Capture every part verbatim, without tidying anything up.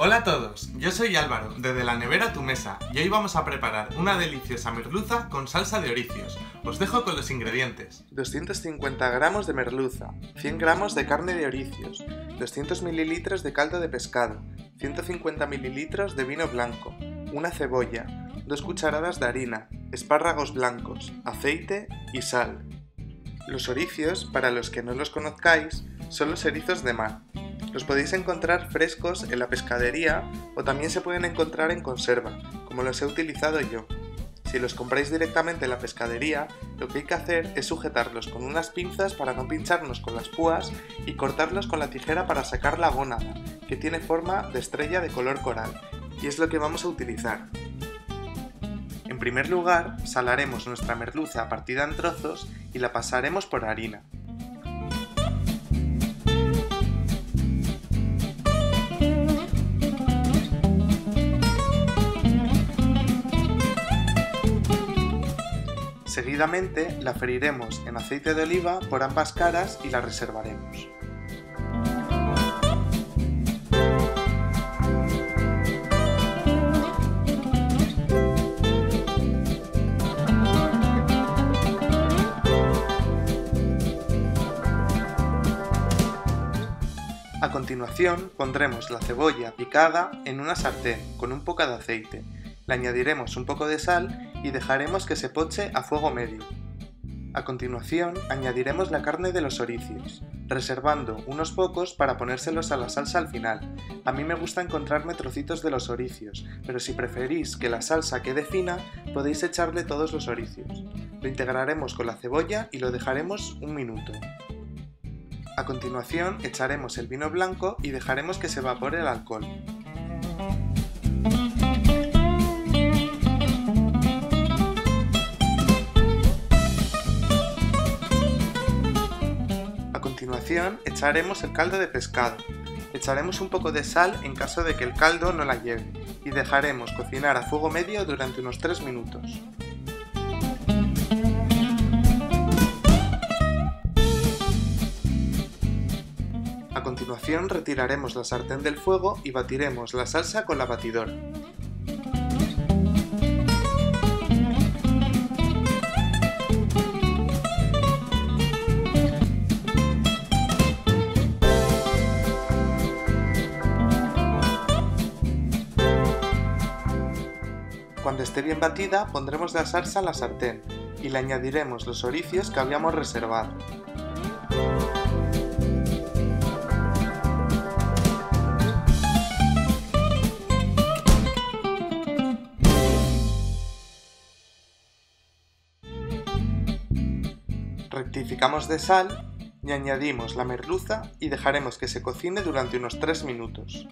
Hola a todos, yo soy Álvaro, desde la nevera a tu mesa, y hoy vamos a preparar una deliciosa merluza con salsa de oricios. Os dejo con los ingredientes. doscientos cincuenta gramos de merluza, cien gramos de carne de oricios, doscientos mililitros de caldo de pescado, ciento cincuenta mililitros de vino blanco, una cebolla, dos cucharadas de harina, espárragos blancos, aceite y sal. Los oricios, para los que no los conozcáis, son los erizos de mar. Los podéis encontrar frescos en la pescadería o también se pueden encontrar en conserva, como los he utilizado yo. Si los compráis directamente en la pescadería, lo que hay que hacer es sujetarlos con unas pinzas para no pincharnos con las púas y cortarlos con la tijera para sacar la gónada, que tiene forma de estrella de color coral, y es lo que vamos a utilizar. En primer lugar, salaremos nuestra merluza partida en trozos y la pasaremos por harina. Seguidamente la freiremos en aceite de oliva por ambas caras y la reservaremos. A continuación pondremos la cebolla picada en una sartén con un poco de aceite. Le añadiremos un poco de sal y dejaremos que se poche a fuego medio. A continuación añadiremos la carne de los oricios, reservando unos pocos para ponérselos a la salsa al final. A mí me gusta encontrarme trocitos de los oricios, pero si preferís que la salsa quede fina, podéis echarle todos los oricios. Lo integraremos con la cebolla y lo dejaremos un minuto. A continuación echaremos el vino blanco y dejaremos que se evapore el alcohol. A continuación echaremos el caldo de pescado. Echaremos un poco de sal en caso de que el caldo no la lleve y dejaremos cocinar a fuego medio durante unos tres minutos. A continuación retiraremos la sartén del fuego y batiremos la salsa con la batidora. Cuando esté bien batida, pondremos la salsa en la sartén y le añadiremos los oricios que habíamos reservado. Rectificamos de sal y añadimos la merluza y dejaremos que se cocine durante unos tres minutos.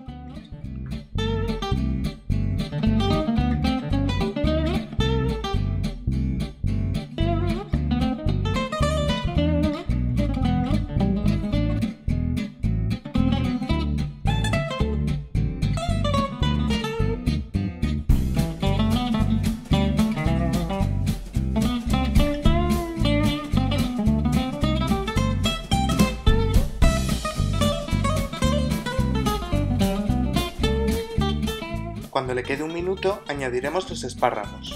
Cuando le quede un minuto, añadiremos los espárragos.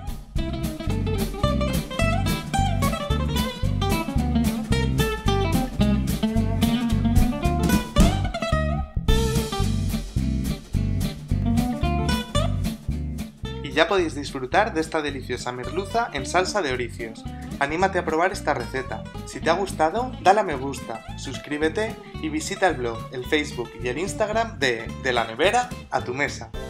Y ya podéis disfrutar de esta deliciosa merluza en salsa de oricios. Anímate a probar esta receta. Si te ha gustado, dale a me gusta, suscríbete y visita el blog, el Facebook y el Instagram de De la nevera a tu mesa.